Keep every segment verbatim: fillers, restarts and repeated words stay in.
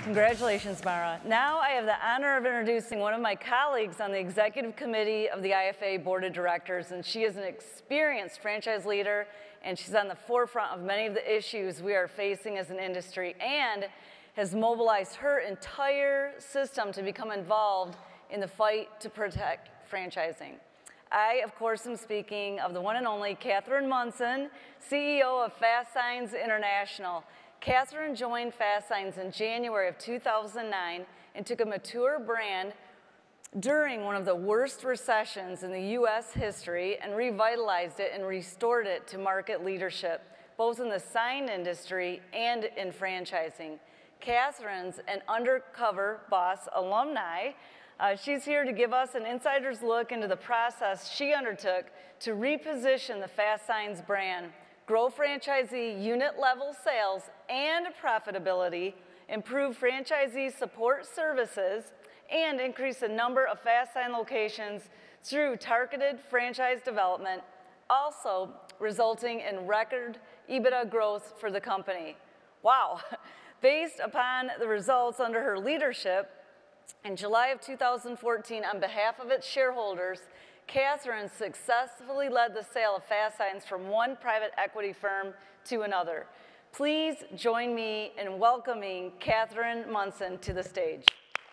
Congratulations, Mara. Now I have the honor of introducing one of my colleagues on the executive committee of the I F A Board of Directors, and she is an experienced franchise leader, and she's on the forefront of many of the issues we are facing as an industry, and has mobilized her entire system to become involved in the fight to protect franchising. I, of course, am speaking of the one and only Catherine Monson, C E O of FASTSIGNS International. Catherine joined FASTSIGNS in January of two thousand nine and took a mature brand during one of the worst recessions in the U S history and revitalized it and restored it to market leadership, both in the sign industry and in franchising. Catherine's an undercover boss alumni. Uh, she's here to give us an insider's look into the process she undertook to reposition the FASTSIGNS brand, grow franchisee unit-level sales and profitability, improve franchisee support services, and increase the number of FASTSIGN locations through targeted franchise development, also resulting in record EBITDA growth for the company. Wow. Based upon the results under her leadership, in July of two thousand fourteen, on behalf of its shareholders, Catherine successfully led the sale of FASTSIGNS from one private equity firm to another. Please join me in welcoming Catherine Monson to the stage.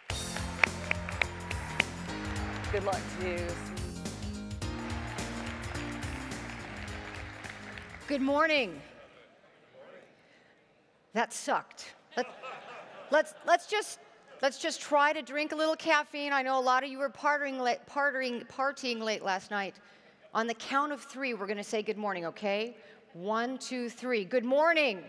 Good luck to you. Good morning. That sucked. Let, let's, let's, just, let's just try to drink a little caffeine. I know a lot of you were partying late, partying, partying late last night. On the count of three, we're going to say good morning, okay? One, two, three. Good morning.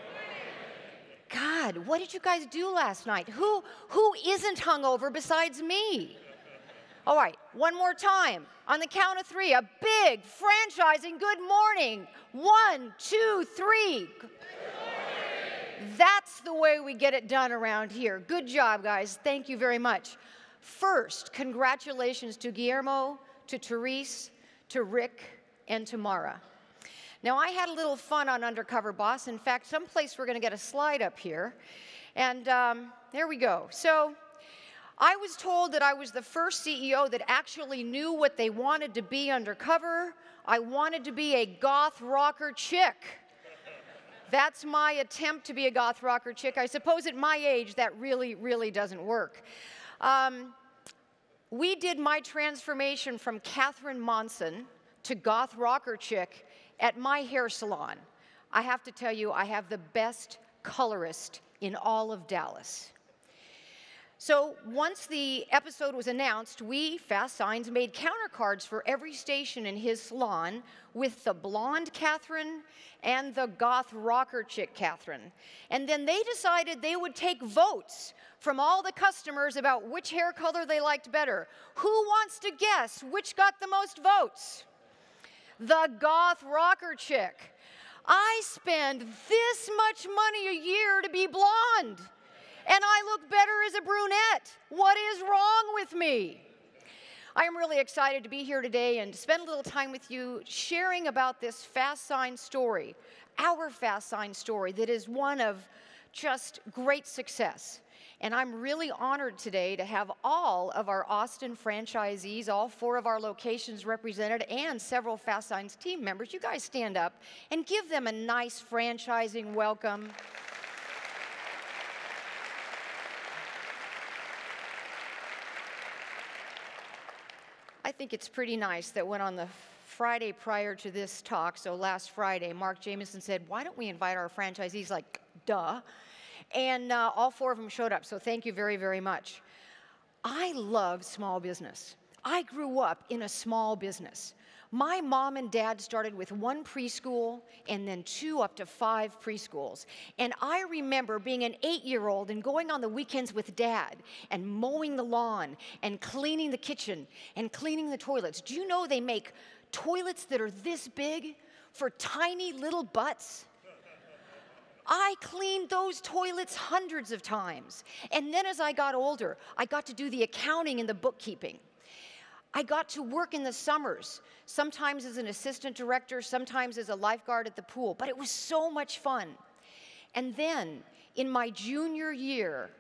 God, what did you guys do last night? Who, who isn't hungover besides me? All right, one more time. On the count of three, a big franchising good morning. One, two, three. Good morning. That's the way we get it done around here. Good job, guys. Thank you very much. First, congratulations to Guillermo, to Therese, to Rick, and to Mara. Now, I had a little fun on Undercover Boss. In fact, someplace we're going to get a slide up here. And um, there we go. So I was told that I was the first C E O that actually knew what they wanted to be undercover. I wanted to be a goth rocker chick. That's my attempt to be a goth rocker chick. I suppose at my age, that really, really doesn't work. Um, we did my transformation from Catherine Monson to goth rocker chick at my hair salon. I have to tell you, I have the best colorist in all of Dallas. So once the episode was announced, we, FASTSIGNS, made counter cards for every station in his salon with the blonde Catherine and the goth rocker chick Catherine. And then they decided they would take votes from all the customers about which hair color they liked better. Who wants to guess which got the most votes? The goth rocker chick. I spend this much money a year to be blonde, and I look better as a brunette. What is wrong with me? I am really excited to be here today and to spend a little time with you sharing about this FASTSIGNS story, our FASTSIGNS story that is one of just great success. And I'm really honored today to have all of our Austin franchisees, all four of our locations represented, and several FASTSIGNS team members. You guys stand up and give them a nice franchising welcome. I think it's pretty nice that when on the Friday prior to this talk, so last Friday, Mark Jameson said, why don't we invite our franchisees? Like, duh. And uh, all four of them showed up, so thank you very, very much. I love small business. I grew up in a small business. My mom and dad started with one preschool and then two up to five preschools. And I remember being an eight-year-old and going on the weekends with Dad and mowing the lawn and cleaning the kitchen and cleaning the toilets. Do you know they make toilets that are this big for tiny little butts? I cleaned those toilets hundreds of times. And then as I got older, I got to do the accounting and the bookkeeping. I got to work in the summers, sometimes as an assistant director, sometimes as a lifeguard at the pool, but it was so much fun. And then, in my junior year,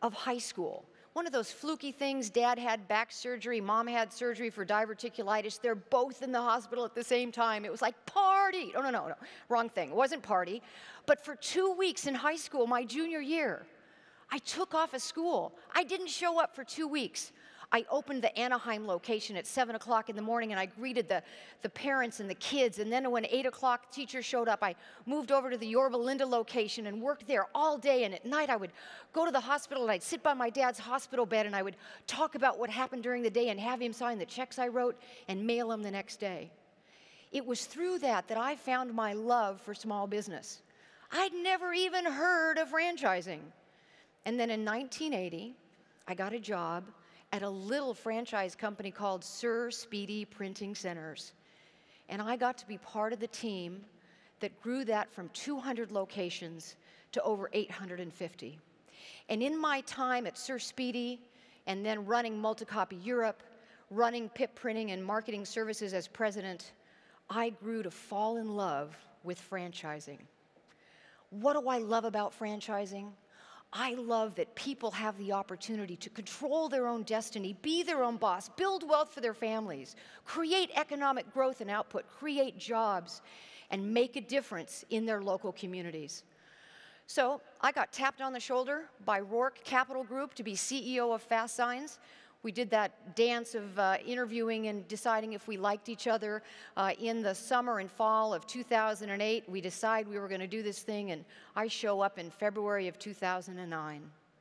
of high school. One of those fluky things, dad had back surgery, mom had surgery for diverticulitis. They're both in the hospital at the same time. It was like party. Oh, no, no, no, wrong thing. It wasn't party. But for two weeks in high school, my junior year, I took off of school. I didn't show up for two weeks. I opened the Anaheim location at seven o'clock in the morning, and I greeted the, the parents and the kids. And then when eight o'clock teachers showed up, I moved over to the Yorba Linda location and worked there all day. And at night, I would go to the hospital, and I'd sit by my dad's hospital bed, and I would talk about what happened during the day and have him sign the checks I wrote and mail them the next day. It was through that that I found my love for small business. I'd never even heard of franchising. And then in nineteen eighty, I got a job at a little franchise company called Sir Speedy Printing Centers. And I got to be part of the team that grew that from two hundred locations to over eight hundred fifty. And in my time at Sir Speedy, and then running Multicopy Europe, running P I P Printing and Marketing Services as president, I grew to fall in love with franchising. What do I love about franchising? I love that people have the opportunity to control their own destiny, be their own boss, build wealth for their families, create economic growth and output, create jobs, and make a difference in their local communities. So I got tapped on the shoulder by Rourke Capital Group to be C E O of FASTSIGNS. We did that dance of uh, interviewing and deciding if we liked each other uh, in the summer and fall of two thousand eight. We decided we were going to do this thing, and I show up in February of two thousand nine.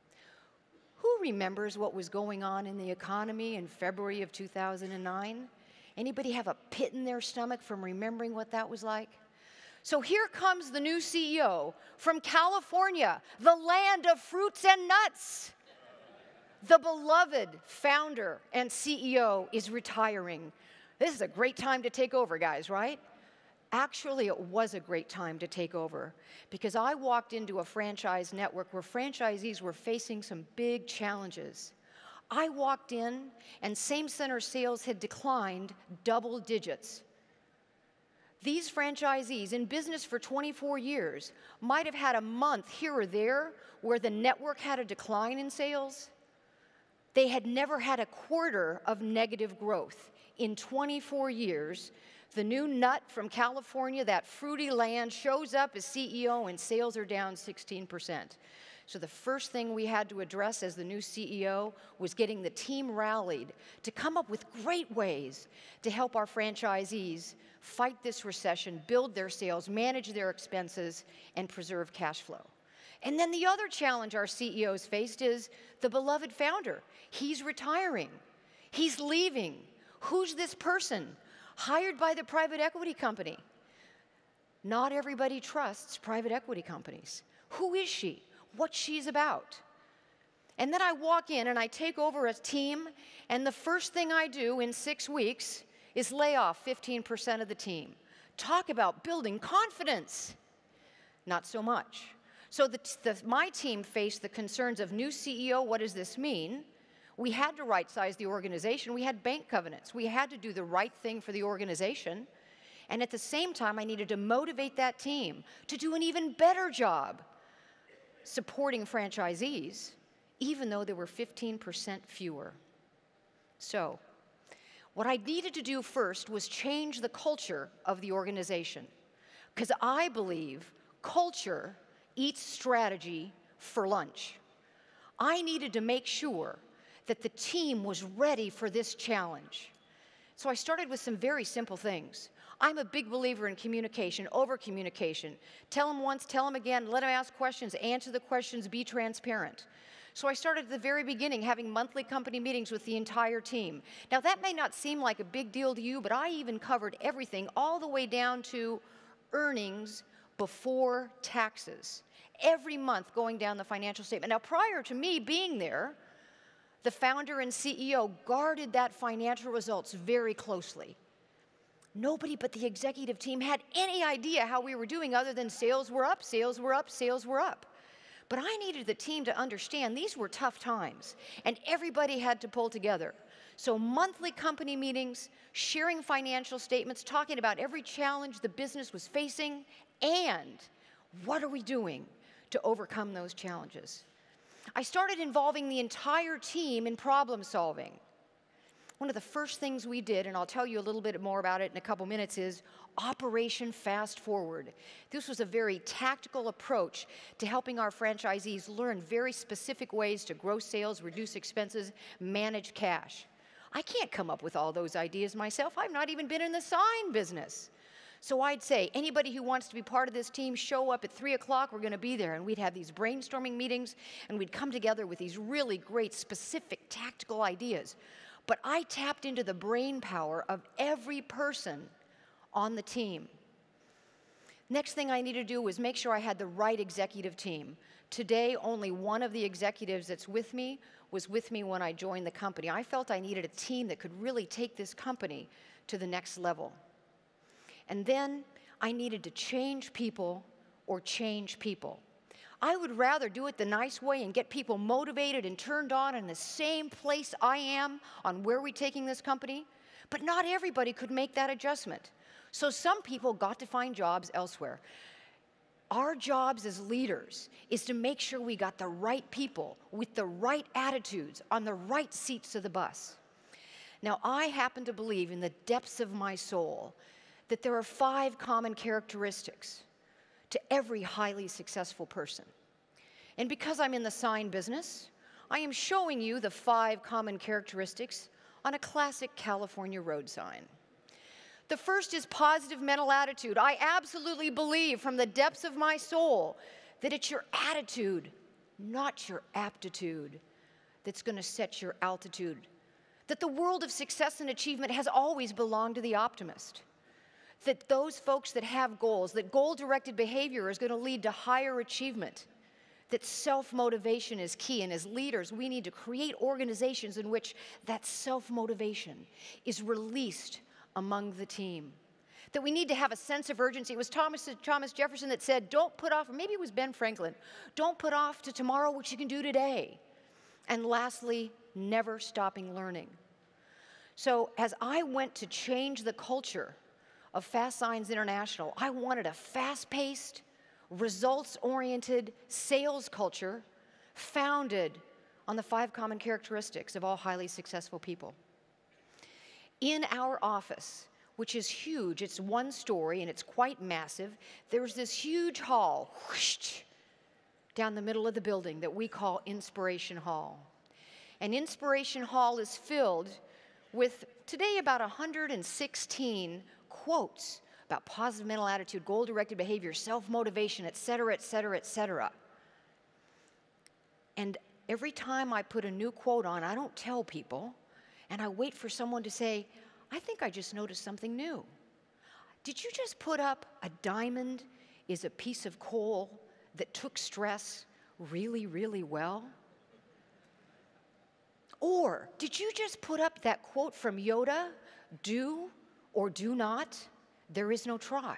Who remembers what was going on in the economy in February of two thousand nine? Anybody have a pit in their stomach from remembering what that was like? So here comes the new C E O from California, the land of fruits and nuts. The beloved founder and C E O is retiring. This is a great time to take over, guys, right? Actually, it was a great time to take over because I walked into a franchise network where franchisees were facing some big challenges. I walked in and same-center sales had declined double digits. These franchisees in business for twenty-four years might have had a month here or there where the network had a decline in sales. They had never had a quarter of negative growth. In twenty-four years, the new nut from California, that fruity land, shows up as C E O and sales are down sixteen percent. So the first thing we had to address as the new C E O was getting the team rallied to come up with great ways to help our franchisees fight this recession, build their sales, manage their expenses, and preserve cash flow. And then the other challenge our C E Os faced is the beloved founder. He's retiring. He's leaving. Who's this person? Hired by the private equity company. Not everybody trusts private equity companies. Who is she? What she's about? And then I walk in and I take over a team, and the first thing I do in six weeks is lay off fifteen percent of the team. Talk about building confidence. Not so much. So the, the, my team faced the concerns of new C E O, what does this mean? We had to right-size the organization. We had bank covenants. We had to do the right thing for the organization. And at the same time, I needed to motivate that team to do an even better job supporting franchisees, even though there were fifteen percent fewer. So what I needed to do first was change the culture of the organization, because I believe culture eats strategy for lunch. I needed to make sure that the team was ready for this challenge. So I started with some very simple things. I'm a big believer in communication, over-communication. Tell them once, tell them again, let them ask questions, answer the questions, be transparent. So I started at the very beginning having monthly company meetings with the entire team. Now that may not seem like a big deal to you, but I even covered everything all the way down to earnings before taxes. Every month going down the financial statement. Now prior to me being there, the founder and C E O guarded that financial results very closely. Nobody but the executive team had any idea how we were doing other than sales were up, sales were up, sales were up. But I needed the team to understand these were tough times, and everybody had to pull together. So monthly company meetings, sharing financial statements, talking about every challenge the business was facing, and what are we doing to overcome those challenges. I started involving the entire team in problem solving. One of the first things we did, and I'll tell you a little bit more about it in a couple minutes, is Operation Fast Forward. This was a very tactical approach to helping our franchisees learn very specific ways to grow sales, reduce expenses, manage cash. I can't come up with all those ideas myself. I've not even been in the sign business. So I'd say, anybody who wants to be part of this team, show up at three o'clock, we're going to be there. And we'd have these brainstorming meetings, and we'd come together with these really great, specific, tactical ideas. But I tapped into the brain power of every person on the team. Next thing I needed to do was make sure I had the right executive team. Today, only one of the executives that's with me was with me when I joined the company. I felt I needed a team that could really take this company to the next level. And then I needed to change people or change people. I would rather do it the nice way and get people motivated and turned on in the same place I am on where we're taking this company, but not everybody could make that adjustment. So some people got to find jobs elsewhere. Our jobs as leaders is to make sure we got the right people with the right attitudes on the right seats of the bus. Now, I happen to believe in the depths of my soul that there are five common characteristics to every highly successful person. And because I'm in the sign business, I am showing you the five common characteristics on a classic California road sign. The first is positive mental attitude. I absolutely believe from the depths of my soul that it's your attitude, not your aptitude, that's going to set your altitude. That the world of success and achievement has always belonged to the optimist. That those folks that have goals, that goal-directed behavior is going to lead to higher achievement, that self-motivation is key, and as leaders, we need to create organizations in which that self-motivation is released among the team. That we need to have a sense of urgency. It was Thomas, Thomas Jefferson that said, don't put off, or maybe it was Ben Franklin, don't put off to tomorrow what you can do today. And lastly, never stopping learning. So as I went to change the culture of FASTSIGNS International, I wanted a fast-paced, results-oriented sales culture founded on the five common characteristics of all highly successful people. In our office, which is huge, it's one story and it's quite massive, there's this huge hall whoosh, down the middle of the building that we call Inspiration Hall. And Inspiration Hall is filled with today about one hundred sixteen quotes about positive mental attitude, goal-directed behavior, self-motivation, et cetera, et cetera, et cetera. And every time I put a new quote on, I don't tell people, and I wait for someone to say, I think I just noticed something new. Did you just put up a diamond is a piece of coal that took stress really, really well? Or did you just put up that quote from Yoda, do or do not, there is no try?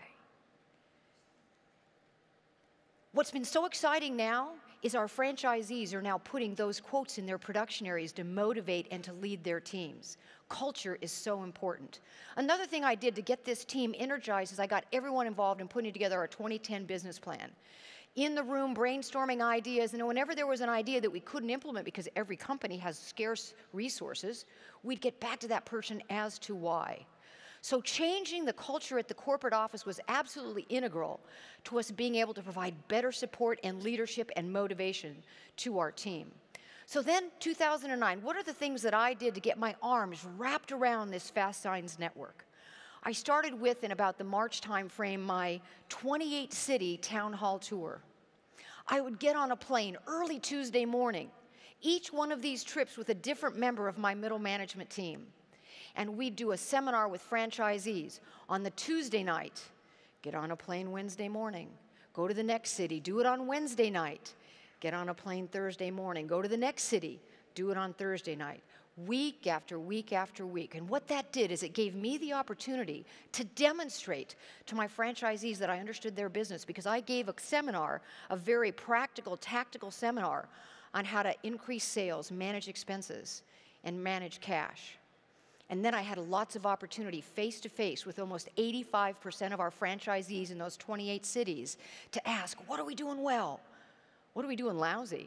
What's been so exciting now is our franchisees are now putting those quotes in their production areas to motivate and to lead their teams. Culture is so important. Another thing I did to get this team energized is I got everyone involved in putting together our twenty ten business plan. In the room, brainstorming ideas, and whenever there was an idea that we couldn't implement because every company has scarce resources, we'd get back to that person as to why. So changing the culture at the corporate office was absolutely integral to us being able to provide better support and leadership and motivation to our team. So then, two thousand nine, what are the things that I did to get my arms wrapped around this FASTSIGNS network? I started with, in about the March timeframe, my twenty-eight city town hall tour. I would get on a plane early Tuesday morning, each one of these trips with a different member of my middle management team. And we'd do a seminar with franchisees on the Tuesday night, get on a plane Wednesday morning, go to the next city, do it on Wednesday night, get on a plane Thursday morning, go to the next city, do it on Thursday night, week after week after week. And what that did is it gave me the opportunity to demonstrate to my franchisees that I understood their business, because I gave a seminar, a very practical, tactical seminar on how to increase sales, manage expenses, and manage cash. And then I had lots of opportunity face-to-face with almost eighty-five percent of our franchisees in those twenty-eight cities to ask, what are we doing well? What are we doing lousy?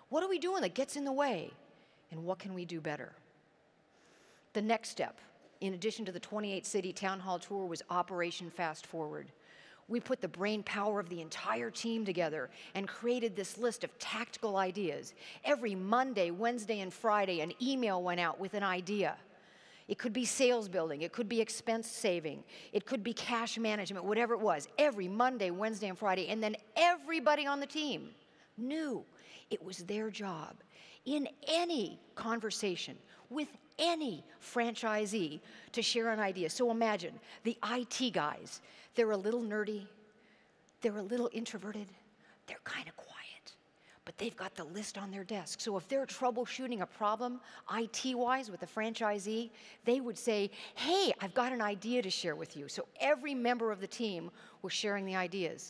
What are we doing that gets in the way? And what can we do better? The next step, in addition to the twenty-eight city town hall tour, was Operation Fast Forward. We put the brain power of the entire team together and created this list of tactical ideas. Every Monday, Wednesday, and Friday, an email went out with an idea. It could be sales building, it could be expense saving, it could be cash management, whatever it was. Every Monday, Wednesday, and Friday, and then everybody on the team knew it was their job in any conversation with any franchisee to share an idea. So imagine the I T guys. They're a little nerdy, they're a little introverted, they're kind of quiet, but they've got the list on their desk. So if they're troubleshooting a problem I T-wise with a franchisee, they would say, hey, I've got an idea to share with you. So every member of the team was sharing the ideas.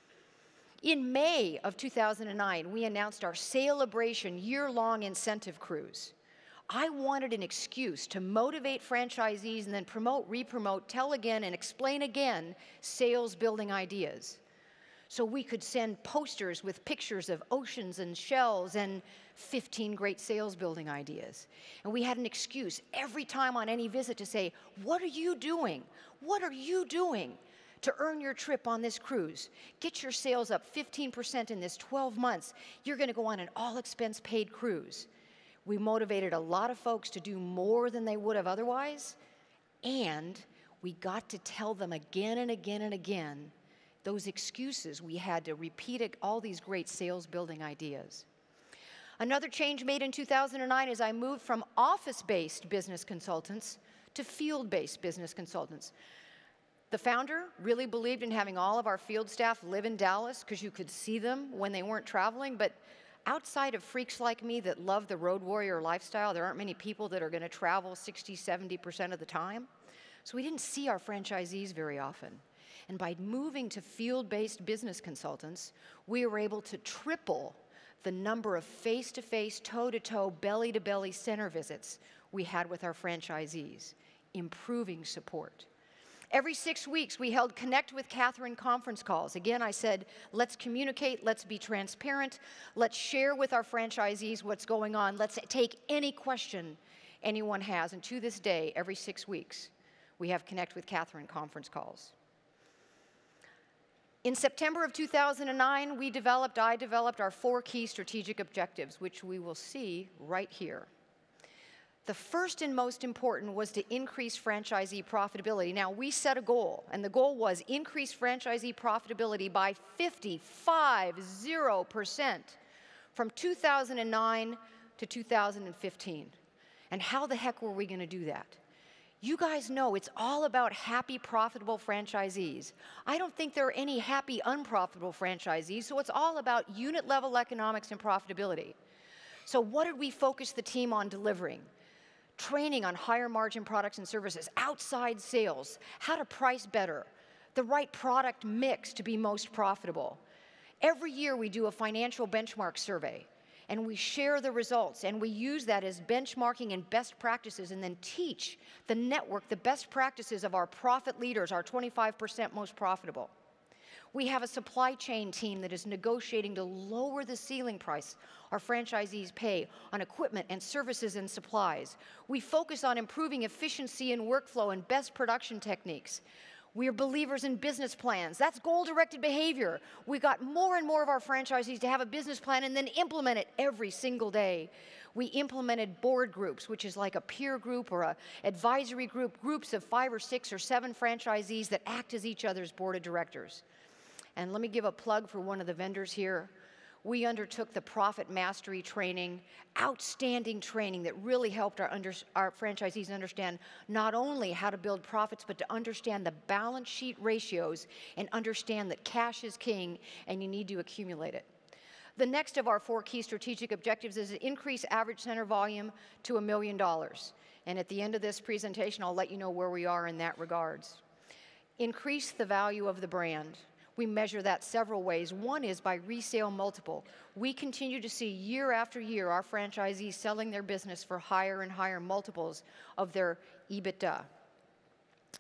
In May of two thousand nine, we announced our Celebration year-long incentive cruise. I wanted an excuse to motivate franchisees and then promote, re-promote, tell again, and explain again sales building ideas. So we could send posters with pictures of oceans and shells and fifteen great sales building ideas. And we had an excuse every time on any visit to say, what are you doing? What are you doing to earn your trip on this cruise? Get your sales up fifteen percent in this twelve months. You're going to go on an all-expense paid cruise. We motivated a lot of folks to do more than they would have otherwise, and we got to tell them again and again and again those excuses we had to repeat all these great sales building ideas. Another change made in two thousand nine is I moved from office-based business consultants to field-based business consultants. The founder really believed in having all of our field staff live in Dallas because you could see them when they weren't traveling, but outside of freaks like me that love the road warrior lifestyle, there aren't many people that are going to travel sixty, seventy percent of the time. So we didn't see our franchisees very often. And by moving to field-based business consultants, we were able to triple the number of face-to-face, toe-to-toe, belly-to-belly center visits we had with our franchisees, improving support. Every six weeks, we held Connect with Catherine conference calls. Again, I said, let's communicate, let's be transparent, let's share with our franchisees what's going on, let's take any question anyone has. And to this day, every six weeks, we have Connect with Catherine conference calls. In September of two thousand nine, we developed, I developed our four key strategic objectives, which we will see right here. The first and most important was to increase franchisee profitability. Now, we set a goal, and the goal was increase franchisee profitability by fifty-five percent from two thousand nine to two thousand fifteen. And how the heck were we going to do that? You guys know it's all about happy, profitable franchisees. I don't think there are any happy, unprofitable franchisees, so it's all about unit-level economics and profitability. So what did we focus the team on delivering? Training on higher margin products and services, outside sales, how to price better, the right product mix to be most profitable. Every year we do a financial benchmark survey, and we share the results, and we use that as benchmarking and best practices, and then teach the network the best practices of our profit leaders, our twenty-five percent most profitable. We have a supply chain team that is negotiating to lower the ceiling price our franchisees pay on equipment and services and supplies. We focus on improving efficiency in workflow and best production techniques. We are believers in business plans. That's goal-directed behavior. We got more and more of our franchisees to have a business plan and then implement it every single day. We implemented board groups, which is like a peer group or an advisory group, groups of five or six or seven franchisees that act as each other's board of directors. And let me give a plug for one of the vendors here. We undertook the Profit Mastery training, outstanding training that really helped our, under, our franchisees understand not only how to build profits, but to understand the balance sheet ratios and understand that cash is king and you need to accumulate it. The next of our four key strategic objectives is to increase average center volume to a million dollars. And at the end of this presentation, I'll let you know where we are in that regards. Increase the value of the brand. We measure that several ways. One is by resale multiple. We continue to see year after year our franchisees selling their business for higher and higher multiples of their EBITDA.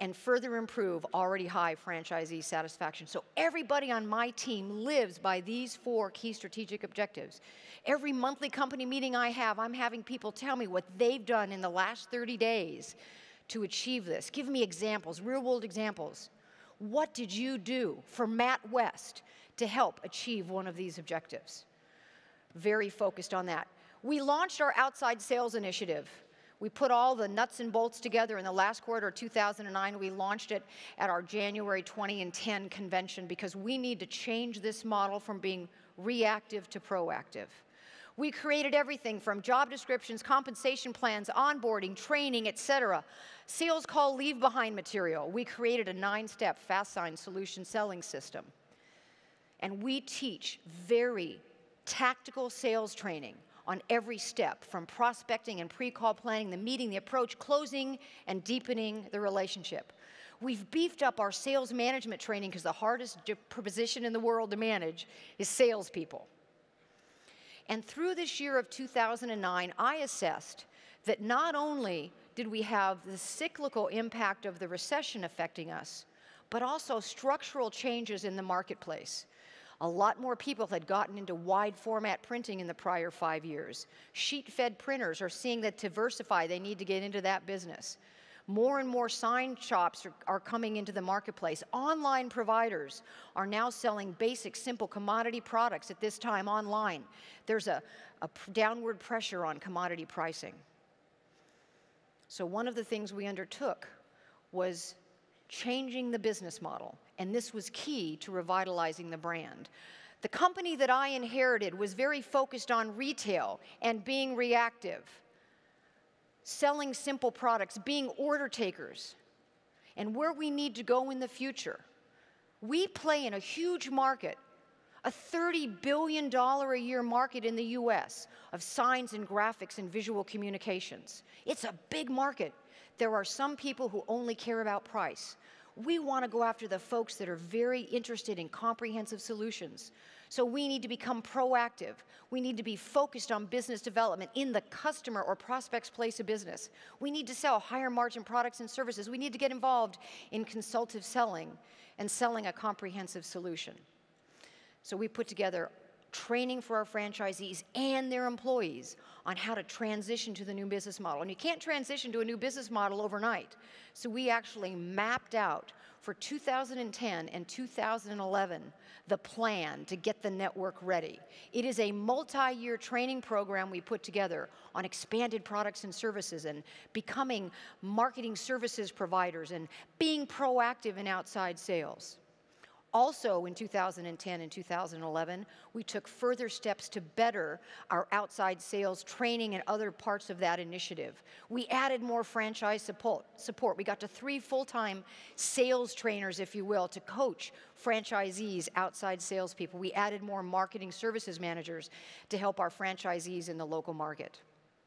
and further improve already high franchisee satisfaction. So everybody on my team lives by these four key strategic objectives. Every monthly company meeting I have, I'm having people tell me what they've done in the last thirty days to achieve this. Give me examples, real-world examples. What did you do for Matt West to help achieve one of these objectives? Very focused on that. We launched our outside sales initiative. We put all the nuts and bolts together in the last quarter of two thousand nine. We launched it at our January twenty ten convention because we need to change this model from being reactive to proactive. We created everything from job descriptions, compensation plans, onboarding, training, et cetera. Sales call leave behind material. We created a nine-step FASTSIGNS solution selling system. And we teach very tactical sales training on every step, from prospecting and pre-call planning, the meeting, the approach, closing, and deepening the relationship. We've beefed up our sales management training because the hardest position in the world to manage is salespeople. And through this year of two thousand nine, I assessed that not only did we have the cyclical impact of the recession affecting us, but also structural changes in the marketplace. A lot more people had gotten into wide format printing in the prior five years. Sheet-fed printers are seeing that to diversify, they need to get into that business. More and more sign shops are, are coming into the marketplace. Online providers are now selling basic, simple commodity products at this time online. There's a, a downward pressure on commodity pricing. So one of the things we undertook was changing the business model, and this was key to revitalizing the brand. The company that I inherited was very focused on retail and being reactive, selling simple products, being order takers, and where we need to go in the future. We play in a huge market, a thirty billion dollars a year market in the U S of signs and graphics and visual communications. It's a big market. There are some people who only care about price. We want to go after the folks that are very interested in comprehensive solutions. So we need to become proactive. We need to be focused on business development in the customer or prospect's place of business. We need to sell higher margin products and services. We need to get involved in consultative selling and selling a comprehensive solution. So we put together training for our franchisees and their employees on how to transition to the new business model. And you can't transition to a new business model overnight. So we actually mapped out for two thousand ten and two thousand eleven the plan to get the network ready. It is a multi-year training program we put together on expanded products and services and becoming marketing services providers and being proactive in outside sales. Also in two thousand ten and two thousand eleven, we took further steps to better our outside sales training and other parts of that initiative. We added more franchise support. support. We got to three full-time sales trainers, if you will, to coach franchisees, outside salespeople. We added more marketing services managers to help our franchisees in the local market.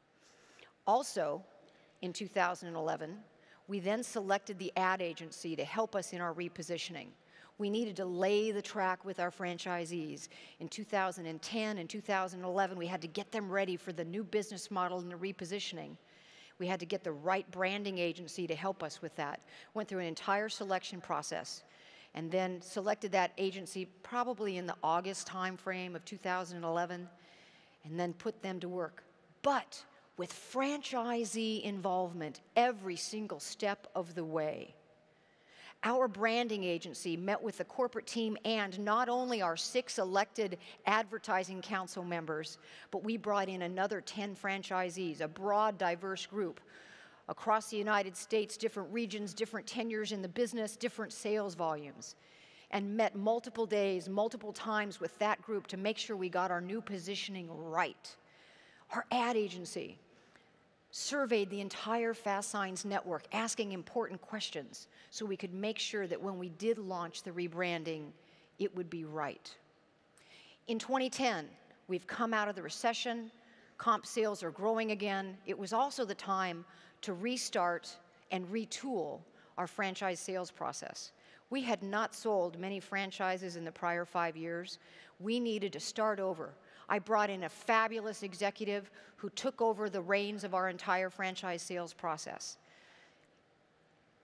Also, in two thousand eleven, we then selected the ad agency to help us in our repositioning. We needed to lay the track with our franchisees. In two thousand ten and two thousand eleven, we had to get them ready for the new business model and the repositioning. We had to get the right branding agency to help us with that. Went through an entire selection process and then selected that agency probably in the August timeframe of two thousand eleven and then put them to work. But with franchisee involvement every single step of the way. Our branding agency met with the corporate team and not only our six elected advertising council members, but we brought in another ten franchisees, a broad, diverse group across the United States, different regions, different tenures in the business, different sales volumes, and met multiple days, multiple times with that group to make sure we got our new positioning right. Our ad agency surveyed the entire FASTSIGNS network, asking important questions so we could make sure that when we did launch the rebranding, it would be right. In twenty ten, we've come out of the recession, comp sales are growing again. It was also the time to restart and retool our franchise sales process. We had not sold many franchises in the prior five years. We needed to start over. I brought in a fabulous executive who took over the reins of our entire franchise sales process.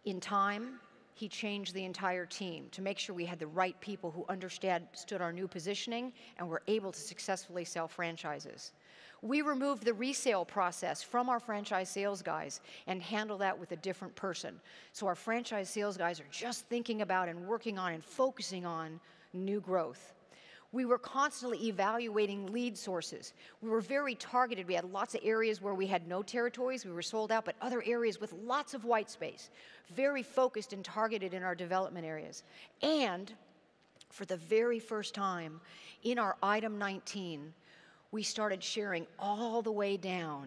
In time, he changed the entire team to make sure we had the right people who understood our new positioning and were able to successfully sell franchises. We removed the resale process from our franchise sales guys and handle that with a different person. So our franchise sales guys are just thinking about and working on and focusing on new growth. We were constantly evaluating lead sources. We were very targeted. We had lots of areas where we had no territories, we were sold out, but other areas with lots of white space. Very focused and targeted in our development areas. And for the very first time in our item nineteen, we started sharing all the way down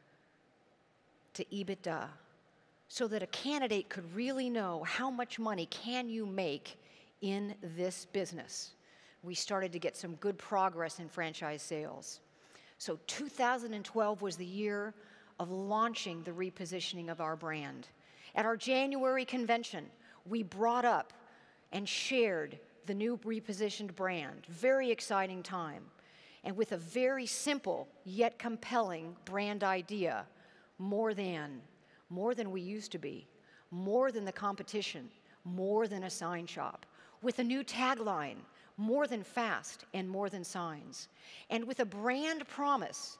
to EBITDA so that a candidate could really know how much money can you make in this business. We started to get some good progress in franchise sales. So two thousand twelve was the year of launching the repositioning of our brand. At our January convention, we brought up and shared the new repositioned brand. Very exciting time. And with a very simple yet compelling brand idea, more than, more than we used to be, more than the competition, more than a sign shop. With a new tagline, more than fast and more than signs. And with a brand promise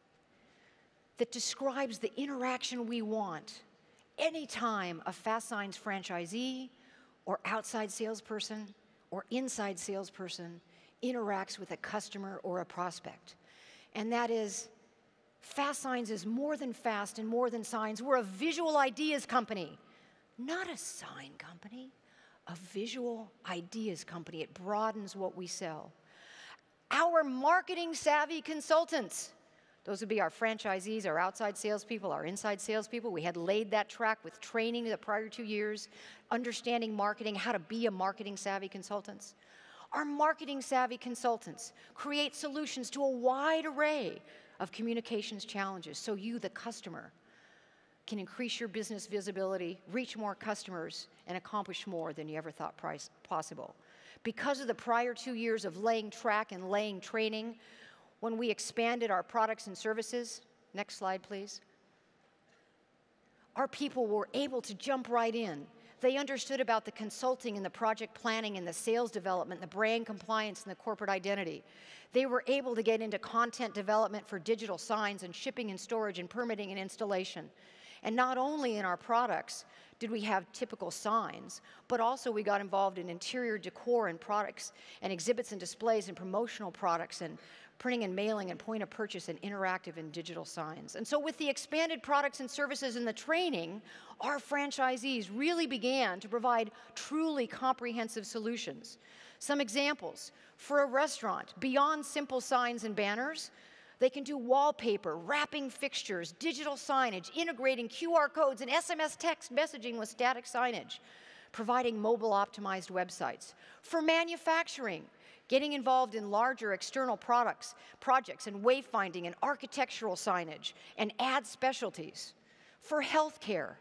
that describes the interaction we want anytime a FASTSIGNS franchisee or outside salesperson or inside salesperson interacts with a customer or a prospect. And that is, FASTSIGNS is more than fast and more than signs. We're a visual ideas company, not a sign company. A visual ideas company. It broadens what we sell. Our marketing savvy consultants, those would be our franchisees, our outside salespeople, our inside salespeople. We had laid that track with training the prior two years, understanding marketing, how to be a marketing savvy consultant. Our marketing savvy consultants create solutions to a wide array of communications challenges so you, the customer, can increase your business visibility, reach more customers, and accomplish more than you ever thought possible. Because of the prior two years of laying track and laying training, when we expanded our products and services, next slide please, our people were able to jump right in. They understood about the consulting and the project planning and the sales development, the brand compliance and the corporate identity. They were able to get into content development for digital signs and shipping and storage and permitting and installation. And not only in our products did we have typical signs, but also we got involved in interior decor and products and exhibits and displays and promotional products and printing and mailing and point of purchase and interactive and digital signs. And so with the expanded products and services and the training, our franchisees really began to provide truly comprehensive solutions. Some examples, for a restaurant, beyond simple signs and banners, they can do wallpaper, wrapping fixtures, digital signage, integrating Q R codes and S M S text messaging with static signage, providing mobile-optimized websites. For manufacturing, getting involved in larger external products, projects and wayfinding and architectural signage and ad specialties. For healthcare,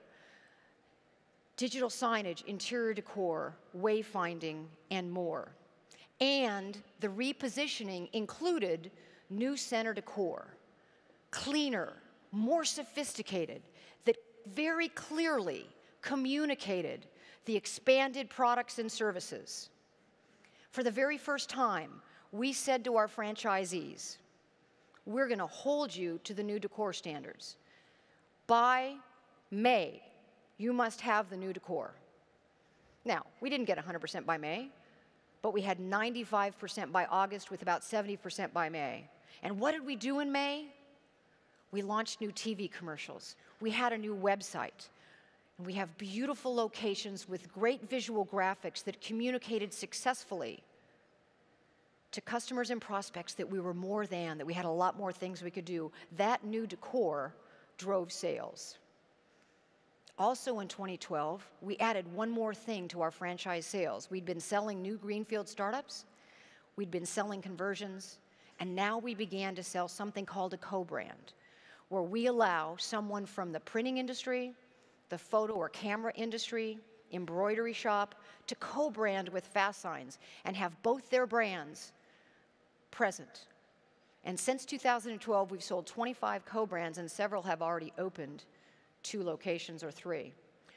digital signage, interior decor, wayfinding, and more. And the repositioning included new center decor, cleaner, more sophisticated, that very clearly communicated the expanded products and services. For the very first time, we said to our franchisees, we're going to hold you to the new decor standards. By May, you must have the new decor. Now, we didn't get one hundred percent by May, but we had ninety-five percent by August with about seventy percent by May. And what did we do in May? We launched new T V commercials. We had a new website. And we have beautiful locations with great visual graphics that communicated successfully to customers and prospects that we were more than, that we had a lot more things we could do. That new decor drove sales. Also in twenty twelve, we added one more thing to our franchise sales. We'd been selling new greenfield startups, we'd been selling conversions, and now we began to sell something called a co-brand, where we allow someone from the printing industry, the photo or camera industry, embroidery shop, to co-brand with FASTSIGNS and have both their brands present. And since two thousand twelve, we've sold twenty-five co-brands and several have already opened two locations or three.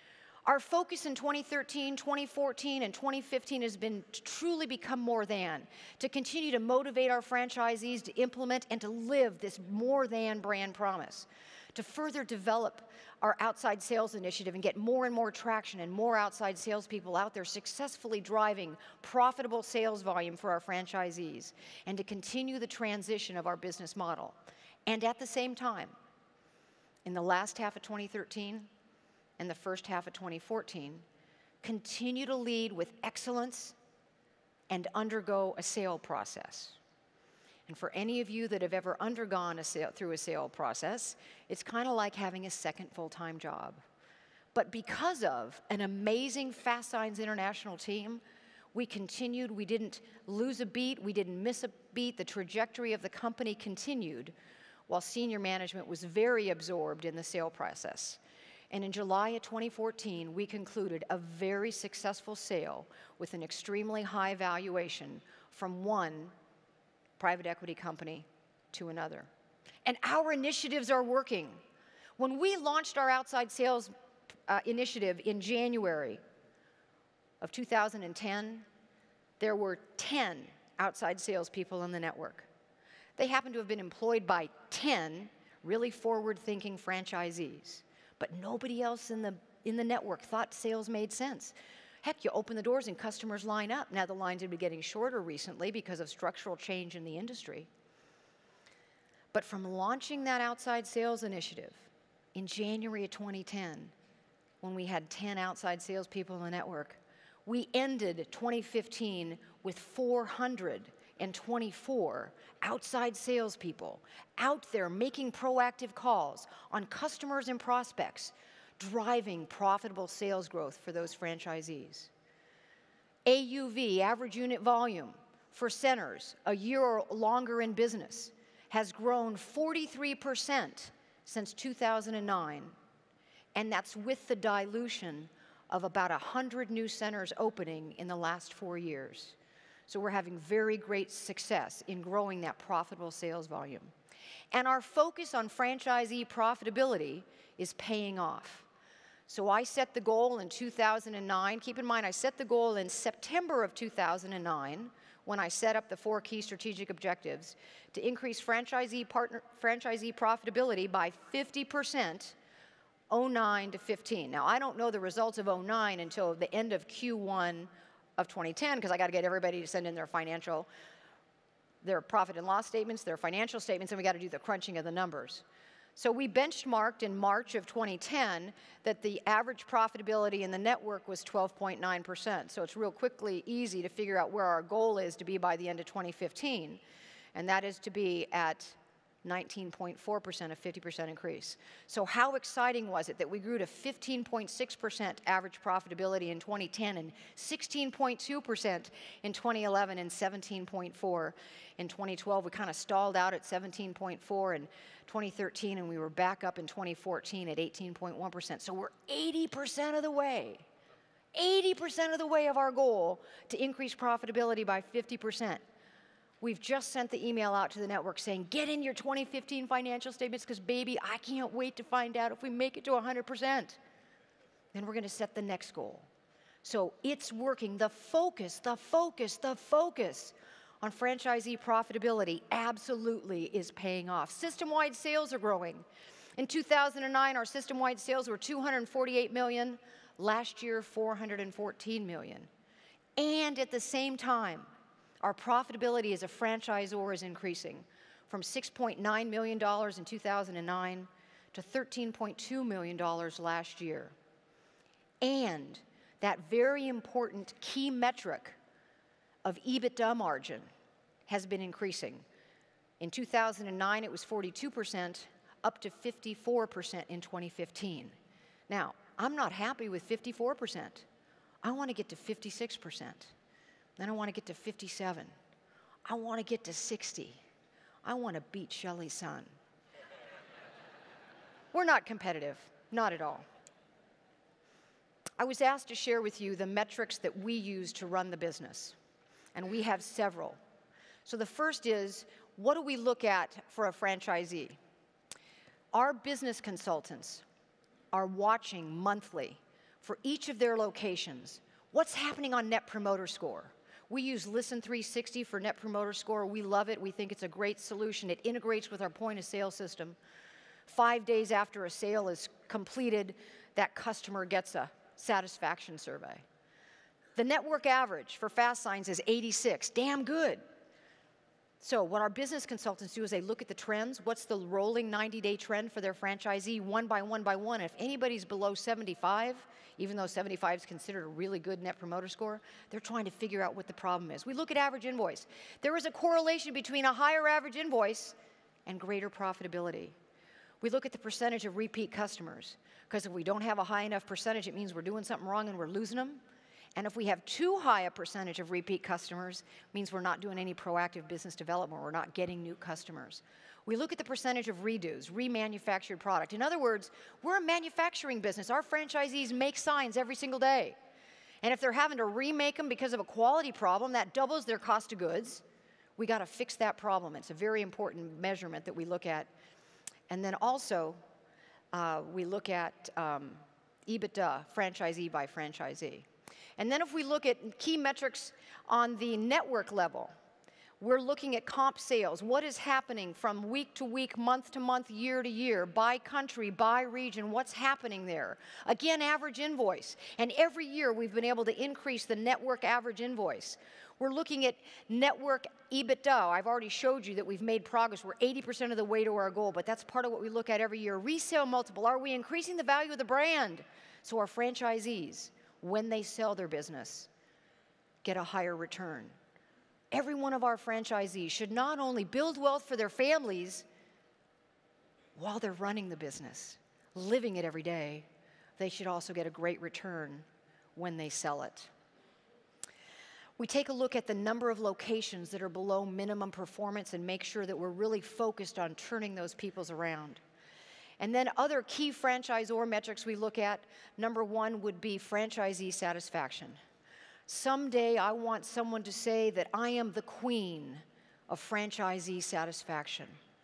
Our focus in twenty thirteen, twenty fourteen, and twenty fifteen has been to truly become more than, to continue to motivate our franchisees to implement and to live this more than brand promise, to further develop our outside sales initiative and get more and more traction and more outside salespeople out there successfully driving profitable sales volume for our franchisees, and to continue the transition of our business model. And at the same time, in the last half of twenty thirteen, and the first half of twenty fourteen, continue to lead with excellence and undergo a sale process. And for any of you that have ever undergone a sale, through a sale process, it's kind of like having a second full-time job. But because of an amazing FASTSIGNS International team, we continued, we didn't lose a beat, we didn't miss a beat, the trajectory of the company continued, while senior management was very absorbed in the sale process. And in July of twenty fourteen, we concluded a very successful sale with an extremely high valuation from one private equity company to another. And our initiatives are working. When we launched our outside sales uh, initiative in January of two thousand ten, there were ten outside salespeople in the network. They happened to have been employed by ten really forward-thinking franchisees. But nobody else in the, in the network thought sales made sense. Heck, you open the doors and customers line up. Now the lines have been getting shorter recently because of structural change in the industry. But from launching that outside sales initiative in January of twenty ten, when we had ten outside salespeople in the network, we ended twenty fifteen with four hundred twenty-four outside salespeople out there making proactive calls on customers and prospects, driving profitable sales growth for those franchisees. A U V, average unit volume, for centers a year or longer in business has grown forty-three percent since two thousand nine, and that's with the dilution of about one hundred new centers opening in the last four years. So we're having very great success in growing that profitable sales volume. And our focus on franchisee profitability is paying off. So I set the goal in two thousand nine. Keep in mind, I set the goal in September of two thousand nine when I set up the four key strategic objectives to increase franchisee, partner, franchisee profitability by fifty percent oh nine to fifteen. Now, I don't know the results of oh nine until the end of Q one of twenty ten, because I got to get everybody to send in their financial, their profit and loss statements, their financial statements, and we got to do the crunching of the numbers. So we benchmarked in March of twenty ten that the average profitability in the network was twelve point nine percent. So it's real quickly easy to figure out where our goal is to be by the end of twenty fifteen, and that is to be at nineteen point four percent, a fifty percent increase. So how exciting was it that we grew to fifteen point six percent average profitability in twenty ten and sixteen point two percent in twenty eleven and seventeen point four in twenty twelve. We kind of stalled out at seventeen point four in twenty thirteen, and we were back up in twenty fourteen at eighteen point one percent. So we're eighty percent of the way, eighty percent of the way of our goal to increase profitability by fifty percent. We've just sent the email out to the network saying, get in your twenty fifteen financial statements, because baby, I can't wait to find out if we make it to one hundred percent. Then we're going to set the next goal. So it's working. The focus, the focus, the focus on franchisee profitability absolutely is paying off. System-wide sales are growing. In two thousand nine, our system-wide sales were two hundred forty-eight million dollars. Last year, four hundred fourteen million dollars. And at the same time, our profitability as a franchisor is increasing from six point nine million dollars in two thousand nine to thirteen point two million dollars last year. And that very important key metric of EBITDA margin has been increasing. In two thousand nine, it was forty-two percent, up to fifty-four percent in twenty fifteen. Now, I'm not happy with fifty-four percent. I want to get to fifty-six percent. Then I want to get to fifty-seven. I want to get to sixty. I want to beat Shelley's son. We're not competitive, not at all. I was asked to share with you the metrics that we use to run the business, and we have several. So the first is, what do we look at for a franchisee? Our business consultants are watching monthly for each of their locations. What's happening on Net Promoter Score? We use Listen three sixty for Net Promoter Score. We love it. We think it's a great solution. It integrates with our point of sale system. Five days after a sale is completed, that customer gets a satisfaction survey. The network average for FASTSIGNS is eighty-six, damn good. So what our business consultants do is they look at the trends. What's the rolling ninety day trend for their franchisee, one by one by one? If anybody's below seventy-five, even though seventy-five is considered a really good Net Promoter Score, they're trying to figure out what the problem is. We look at average invoice. There is a correlation between a higher average invoice and greater profitability. We look at the percentage of repeat customers, because if we don't have a high enough percentage, it means we're doing something wrong and we're losing them. And if we have too high a percentage of repeat customers, it means we're not doing any proactive business development, we're not getting new customers. We look at the percentage of redos, remanufactured product. In other words, we're a manufacturing business. Our franchisees make signs every single day. And if they're having to remake them because of a quality problem, that doubles their cost of goods. We got to fix that problem. It's a very important measurement that we look at. And then also, uh, we look at um, EBITDA, franchisee by franchisee. And then if we look at key metrics on the network level, we're looking at comp sales. What is happening from week to week, month to month, year to year, by country, by region, what's happening there? Again, average invoice. And every year we've been able to increase the network average invoice. We're looking at network EBITDA. I've already showed you that we've made progress. We're eighty percent of the way to our goal, but that's part of what we look at every year. Resale multiple. Are we increasing the value of the brand so our franchisees, when they sell their business, get a higher return? Every one of our franchisees should not only build wealth for their families while they're running the business, living it every day, they should also get a great return when they sell it. We take a look at the number of locations that are below minimum performance and make sure that we're really focused on turning those peoples around. And then other key franchisor metrics we look at, number one would be franchisee satisfaction. Someday I want someone to say that I am the queen of franchisee satisfaction.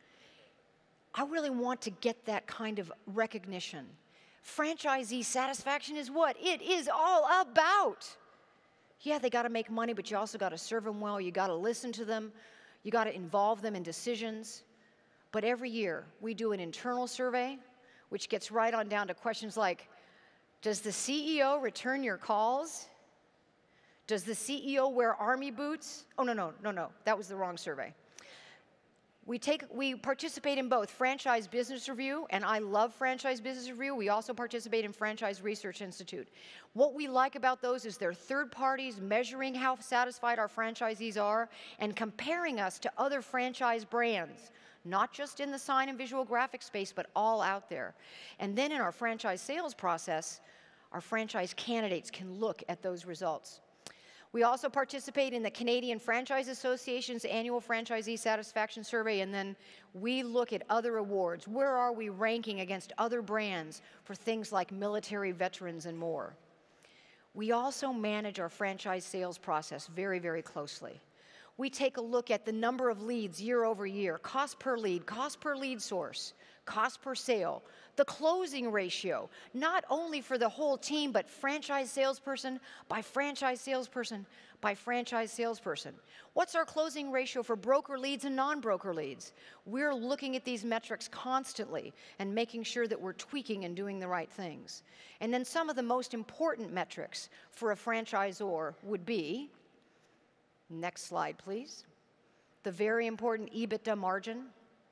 I really want to get that kind of recognition. Franchisee satisfaction is what it is all about. Yeah, they got to make money, but you also got to serve them well. You got to listen to them. You got to involve them in decisions. But every year, we do an internal survey, which gets right on down to questions like, does the C E O return your calls? Does the C E O wear army boots? Oh, no, no, no, no. That was the wrong survey. We, take, we participate in both Franchise Business Review, and I love Franchise Business Review. We also participate in Franchise Research Institute. What we like about those is they're third parties measuring how satisfied our franchisees are and comparing us to other franchise brands, not just in the sign and visual graphic space, but all out there. And then in our franchise sales process, our franchise candidates can look at those results. We also participate in the Canadian Franchise Association's annual franchisee satisfaction survey, and then we look at other awards. Where are we ranking against other brands for things like military veterans and more? We also manage our franchise sales process very, very closely. We take a look at the number of leads year over year, cost per lead, cost per lead source, cost per sale, the closing ratio, not only for the whole team, but franchise salesperson by franchise salesperson by franchise salesperson. What's our closing ratio for broker leads and non-broker leads? We're looking at these metrics constantly and making sure that we're tweaking and doing the right things. And then some of the most important metrics for a franchisor would be, next slide, please, the very important EBITDA margin,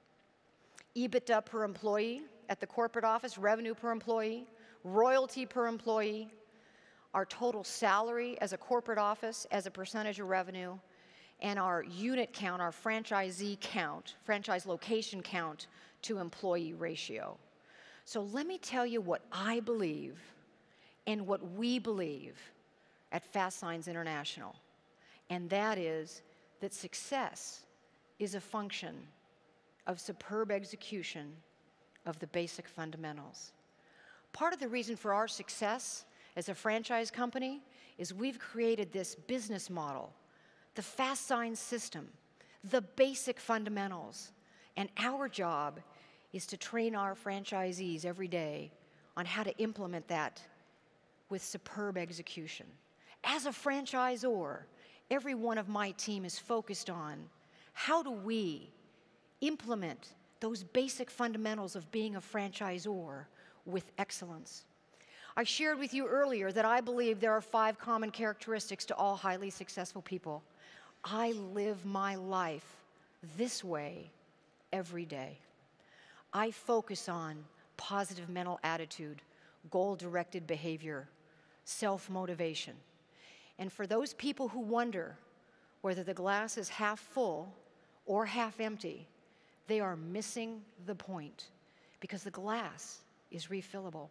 EBITDA per employee at the corporate office, revenue per employee, royalty per employee, our total salary as a corporate office as a percentage of revenue, and our unit count, our franchisee count, franchise location count to employee ratio. So let me tell you what I believe and what we believe at FASTSIGNS International, and that is that success is a function of superb execution of the basic fundamentals. Part of the reason for our success as a franchise company is we've created this business model, the FASTSIGNS system, the basic fundamentals, and our job is to train our franchisees every day on how to implement that with superb execution. As a franchisor, every one of my team is focused on how do we implement those basic fundamentals of being a franchisor with excellence. I shared with you earlier that I believe there are five common characteristics to all highly successful people. I live my life this way every day. I focus on positive mental attitude, goal-directed behavior, self-motivation. And for those people who wonder whether the glass is half full or half empty, they are missing the point, because the glass is refillable.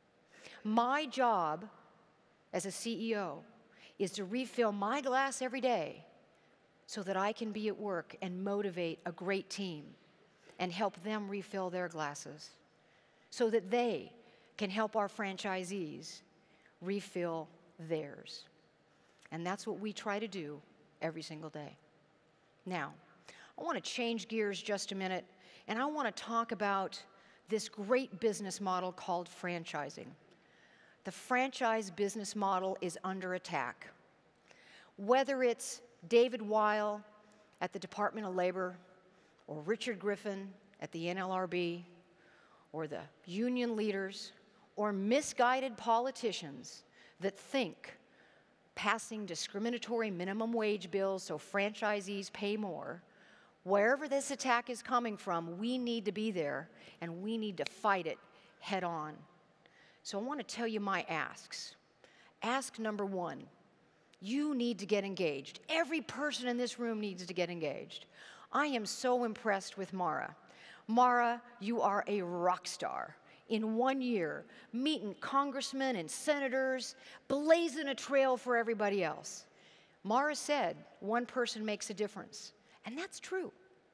My job as a C E O is to refill my glass every day so that I can be at work and motivate a great team and help them refill their glasses so that they can help our franchisees refill theirs. And that's what we try to do every single day. Now, I want to change gears just a minute, and I want to talk about this great business model called franchising. The franchise business model is under attack. Whether it's David Weil at the Department of Labor, or Richard Griffin at the N L R B, or the union leaders, or misguided politicians that think passing discriminatory minimum wage bills so franchisees pay more, wherever this attack is coming from, we need to be there, and we need to fight it head on. So I want to tell you my asks. Ask number one, you need to get engaged. Every person in this room needs to get engaged. I am so impressed with Mara. Mara, you are a rock star. In one year, meeting congressmen and senators, blazing a trail for everybody else. Mara said, one person makes a difference. And that's true.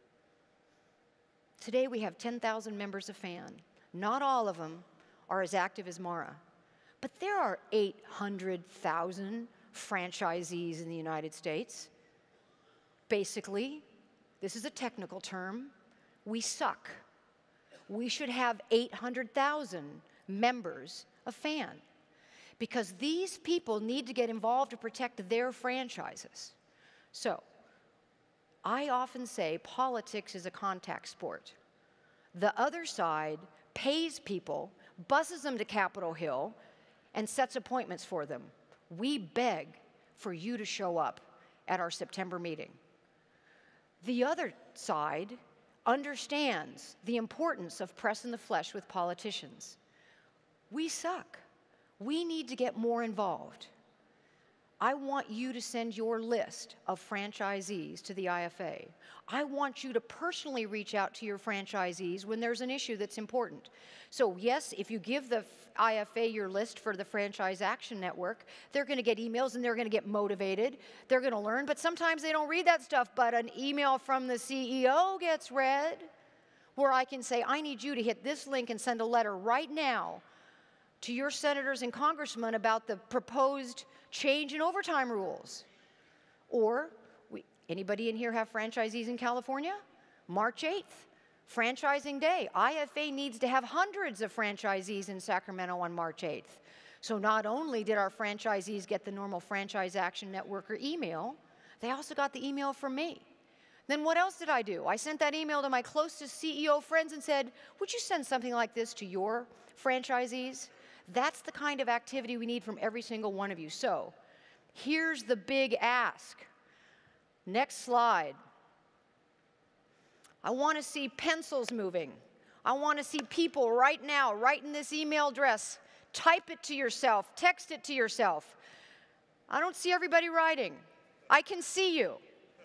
Today we have ten thousand members of F A N. Not all of them are as active as Mara. But there are eight hundred thousand franchisees in the United States. Basically, this is a technical term, we suck. We should have eight hundred thousand members of F A N, because these people need to get involved to protect their franchises. So, I often say politics is a contact sport. The other side pays people, buses them to Capitol Hill, and sets appointments for them. We beg for you to show up at our September meeting. The other side understands the importance of pressing the flesh with politicians. We suck. We need to get more involved. I want you to send your list of franchisees to the I F A. I want you to personally reach out to your franchisees when there's an issue that's important. So yes, if you give the I F A your list for the Franchise Action Network, they're going to get emails and they're going to get motivated. They're going to learn, but sometimes they don't read that stuff, but an email from the C E O gets read where I can say, I need you to hit this link and send a letter right now to your senators and congressmen about the proposed change in overtime rules. Or, we, anybody in here have franchisees in California? March eighth, Franchising Day. I F A needs to have hundreds of franchisees in Sacramento on March eighth. So not only did our franchisees get the normal Franchise Action Network or email, they also got the email from me. Then what else did I do? I sent that email to my closest C E O friends and said, would you send something like this to your franchisees? That's the kind of activity we need from every single one of you. So, here's the big ask. Next slide. I want to see pencils moving. I want to see people right now writing this email address. Type it to yourself. Text it to yourself. I don't see everybody writing. I can see you.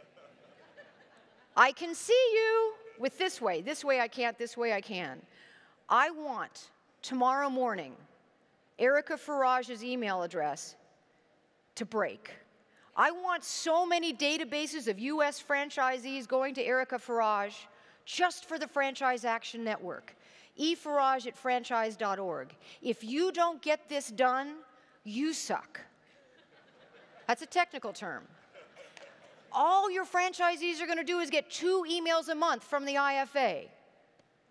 I can see you with this way. This way I can't, this way I can. I want tomorrow morning Erica Farage's email address to break. I want so many databases of U S franchisees going to Erica Farage just for the Franchise Action Network. e farage at franchise dot org. If you don't get this done, you suck. That's a technical term. All your franchisees are going to do is get two emails a month from the I F A.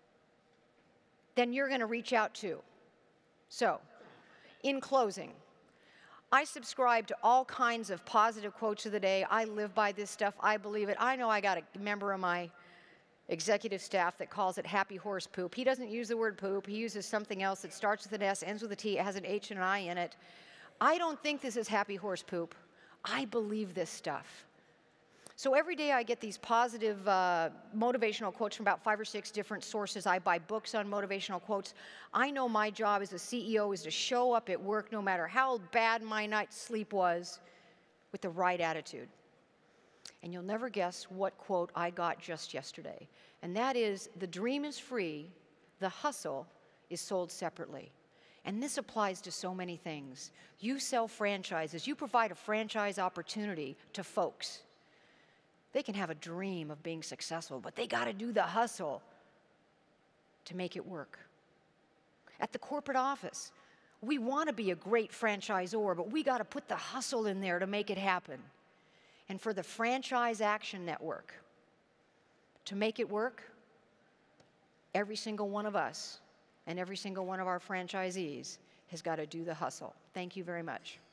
Then you're going to reach out too. So, in closing, I subscribe to all kinds of positive quotes of the day. I live by this stuff. I believe it. I know I got a member of my executive staff that calls it happy horse poop. He doesn't use the word poop. He uses something else that starts with an S, ends with a T, it has an H and an I in it. I don't think this is happy horse poop. I believe this stuff. So every day I get these positive uh, motivational quotes from about five or six different sources. I buy books on motivational quotes. I know my job as a C E O is to show up at work no matter how bad my night's sleep was with the right attitude. And you'll never guess what quote I got just yesterday. And that is, the dream is free, the hustle is sold separately. And this applies to so many things. You sell franchises. You provide a franchise opportunity to folks. They can have a dream of being successful, but they got to do the hustle to make it work. At the corporate office, we want to be a great franchisor, but we got to put the hustle in there to make it happen. And for the Franchise Action Network to make it work, every single one of us and every single one of our franchisees has got to do the hustle. Thank you very much.